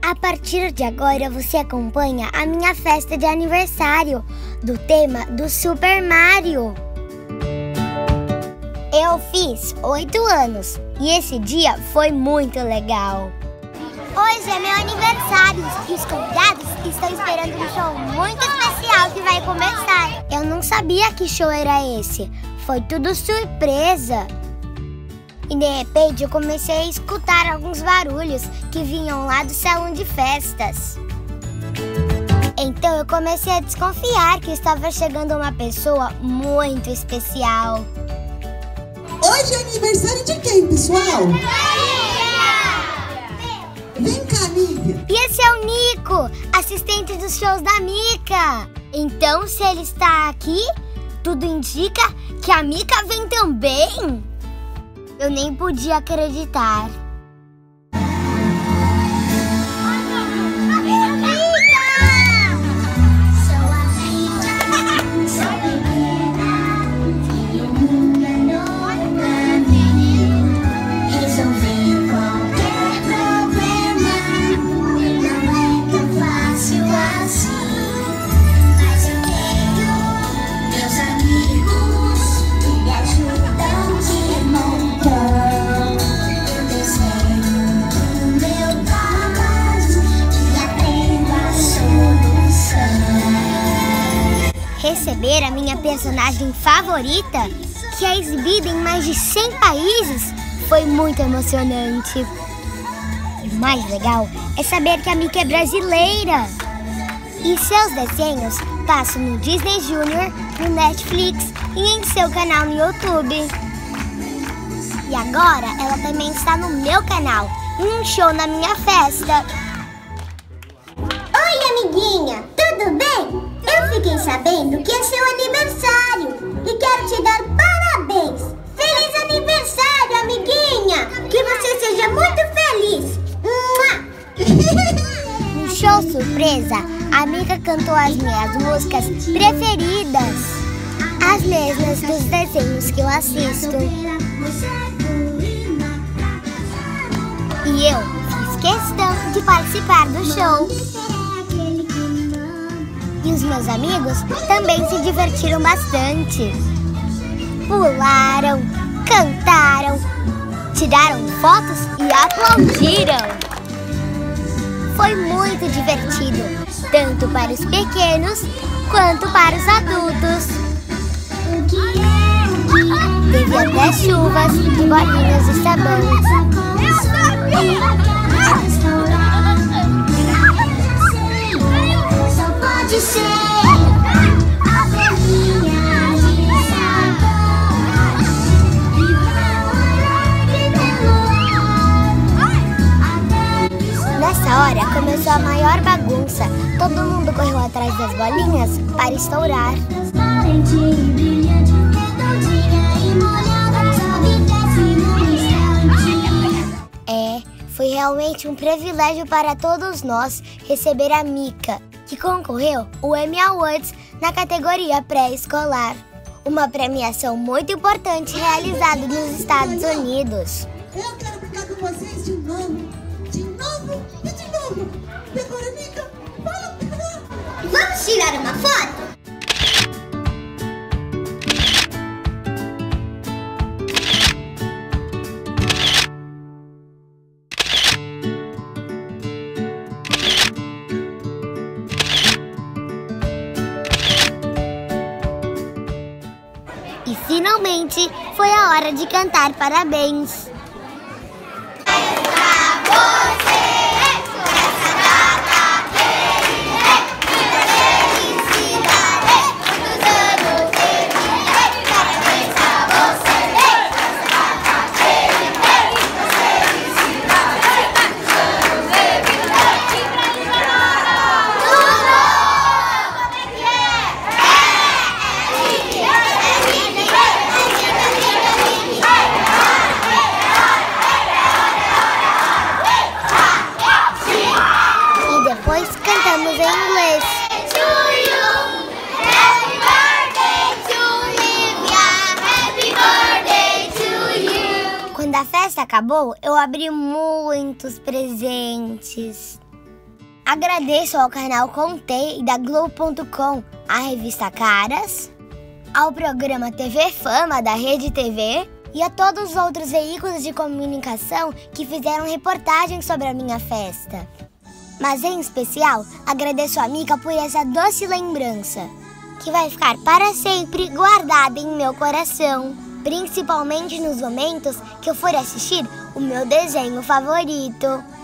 A partir de agora você acompanha a minha festa de aniversário do tema do Super Mario. Eu fiz 8 anos e esse dia foi muito legal. Hoje é meu aniversário e os convidados estão esperando um show muito especial que vai começar. Eu não sabia que show era esse, foi tudo surpresa. E de repente eu comecei a escutar alguns barulhos que vinham lá do salão de festas. Então eu comecei a desconfiar que estava chegando uma pessoa muito especial. Hoje é aniversário de quem, pessoal? Vem cá, Nívia. E esse é o Nico, assistente dos shows da Mica. Então, se ele está aqui, tudo indica que a Mica vem também. Eu nem podia acreditar. Receber a minha personagem favorita, que é exibida em mais de 100 países, foi muito emocionante. E o mais legal é saber que a Mica é brasileira. E seus desenhos passam no Disney Junior, no Netflix e em seu canal no YouTube. E agora ela também está no meu canal, em um show na minha festa. Oi, amiguinha, tudo bem? Eu fiquei sabendo que é seu aniversário e quero te dar parabéns. Feliz aniversário, amiguinha! Que você seja muito feliz! No show surpresa, a Mica cantou as minhas músicas preferidas. As mesmas dos desenhos que eu assisto. E eu fiz questão de participar do show. E os meus amigos também se divertiram bastante. Pularam, cantaram, tiraram fotos e aplaudiram. Foi muito divertido, tanto para os pequenos quanto para os adultos. Teve até chuvas de bolinhas de sabão. Pode ser a bolinha de sabão. Nessa hora começou a maior bagunça. Todo mundo correu atrás das bolinhas para estourar. Foi realmente um privilégio para todos nós receber a Mica, que concorreu ao Emmy Awards na categoria pré-escolar. Uma premiação muito importante realizada nos Estados Unidos. Eu quero ficar com vocês de novo e de novo. E agora, Mica, Vamos tirar uma foto? E finalmente foi a hora de cantar parabéns. Quando a festa acabou, eu abri muitos presentes. Agradeço ao canal Contei da Globo.com, à revista Caras, ao programa TV Fama da Rede TV e a todos os outros veículos de comunicação que fizeram reportagens sobre a minha festa. Mas em especial, agradeço a Mica por essa doce lembrança, que vai ficar para sempre guardada em meu coração, principalmente nos momentos que eu for assistir o meu desenho favorito.